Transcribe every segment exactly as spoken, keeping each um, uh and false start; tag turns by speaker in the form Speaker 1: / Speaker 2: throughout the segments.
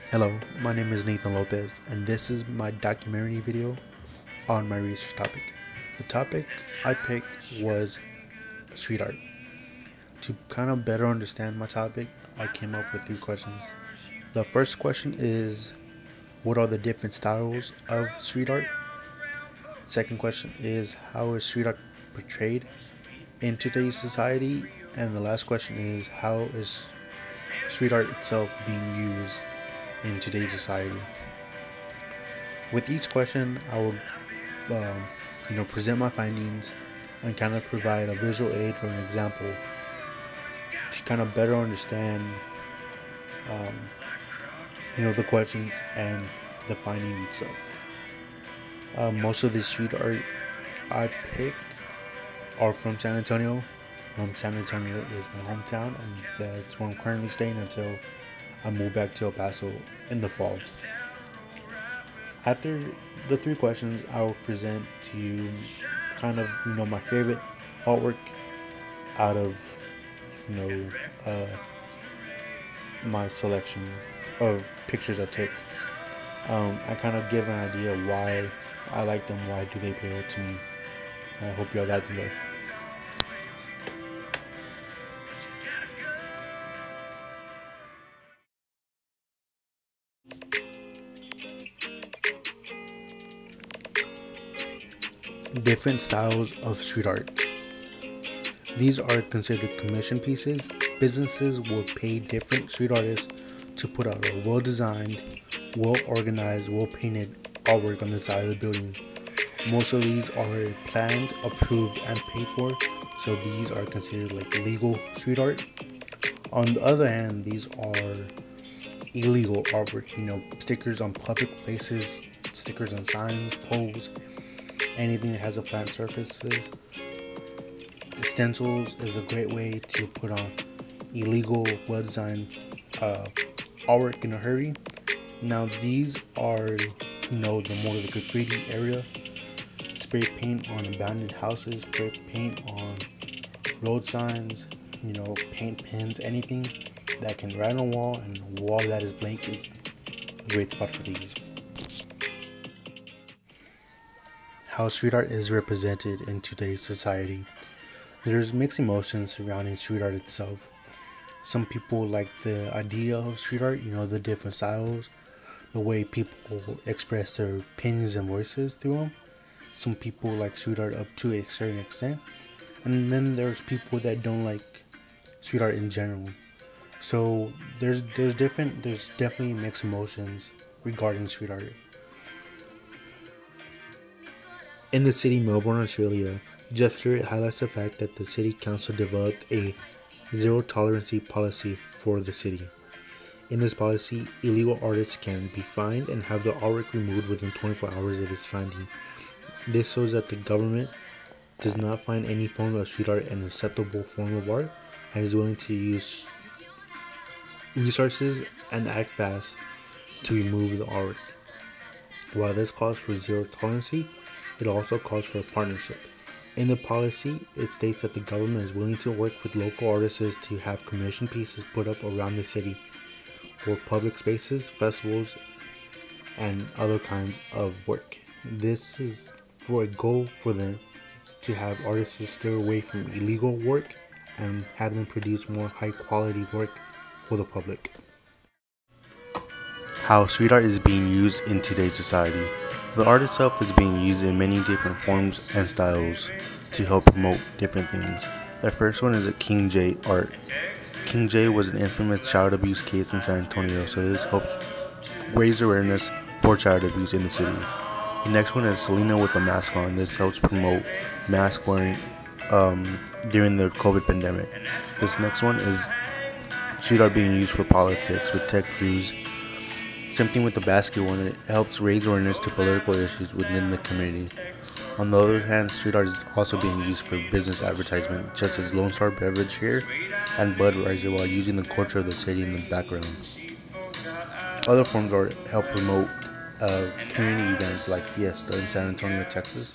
Speaker 1: Hello, my name is Nathan Lopez, and this is my documentary video on my research topic. The topic I picked was street art. To kind of better understand my topic, I came up with three questions. The first question is, what are the different styles of street art? Second question is, how is street art portrayed in today's society? And the last question is, how is street art itself being used in today's society? With each question, I will, um, you know, present my findings and kind of provide a visual aid or an example to kind of better understand, um, you know, the questions and the finding itself. Uh, most of the street art I picked are from San Antonio. Um, San Antonio is my hometown, and that's where I'm currently staying until I move back to El Paso in the fall. After the three questions, I will present to you kind of, you know, my favorite artwork out of, you know, uh, my selection of pictures I took. Um, I kind of give an idea why I like them, why do they appeal to me. I hope y'all guys enjoy. Different styles of street art. These are considered commission pieces. Businesses will pay different street artists to put out a well-designed, well-organized, well-painted artwork on the side of the building. Most of these are planned, approved, and paid for, so these are considered like legal street art. On the other hand, these are illegal artwork, you know, stickers on public places, stickers on signs, poles, anything that has a flat surfaces. Stencils is a great way to put on illegal, well-designed uh, artwork in a hurry. Now these are, you know, the more the graffiti area. Spray paint on abandoned houses, spray paint on road signs, you know, paint pins, anything that can write on a wall, and a wall that is blank is a great spot for these. How street art is represented in today's society. There's mixed emotions surrounding street art itself. Some people like the idea of street art, you know, the different styles, the way people express their opinions and voices through them. Some people like street art up to a certain extent, and then there's people that don't like street art in general. So there's there's different there's definitely mixed emotions regarding street art. In the city Melbourne, Australia, Jeff Stewart highlights the fact that the city council developed a zero tolerance policy for the city. In this policy, illegal artists can be fined and have their artwork removed within twenty-four hours of its finding. This shows that the government does not find any form of street art an acceptable form of art and is willing to use resources and act fast to remove the artwork. While this calls for zero tolerance, it also calls for a partnership. In the policy, it states that the government is willing to work with local artists to have commission pieces put up around the city for public spaces, festivals, and other kinds of work. This is for a goal for them to have artists steer away from illegal work and have them produce more high quality work for the public. How street art is being used in today's society. The art itself is being used in many different forms and styles to help promote different things. The first one is a King J art. King J was an infamous child abuse case in San Antonio, so this helps raise awareness for child abuse in the city. The next one is Selena with the mask on. This helps promote mask wearing um, during the COVID pandemic. This next one is street art being used for politics with Ted Cruz. Same thing with the basket one, it helps raise awareness to political issues within the community. On the other hand, street art is also being used for business advertisement, just as Lone Star Beverage here and Budweiser, while using the culture of the city in the background. Other forms are help promote uh, community events like Fiesta in San Antonio, Texas.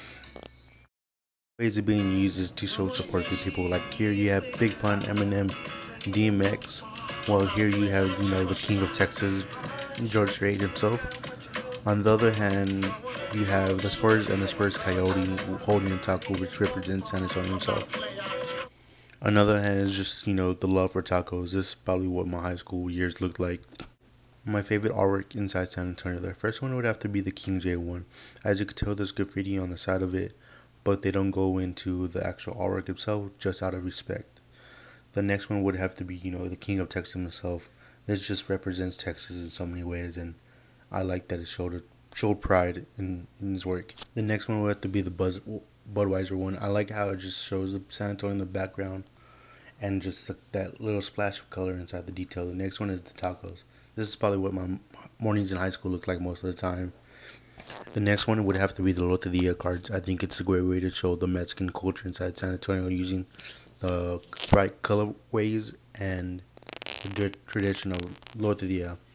Speaker 1: Ways of being used is to show support to people. Like here you have Big Pun, Eminem, D M X, while here you have, you know, the King of Texas, George Strait himself. On the other hand, you have the Spurs and the Spurs Coyote holding the taco, which represents San Antonio himself. Another hand is just, you know, the love for tacos. This is probably what my high school years looked like. My favorite artwork inside San Antonio. The first one would have to be the King J one. As you can tell, there's graffiti on the side of it, but they don't go into the actual artwork itself, just out of respect. The next one would have to be, you know, the King of Texas himself. This just represents Texas in so many ways, and I like that it showed showed pride in, in his work. The next one would have to be the Buzz, Budweiser one. I like how it just shows the San Antonio in the background, and just the, that little splash of color inside the detail. The next one is the tacos. This is probably what my mornings in high school looked like most of the time. The next one would have to be the Loteria cards. I think it's a great way to show the Mexican culture inside San Antonio using the bright colorways and the tradition of Loteria.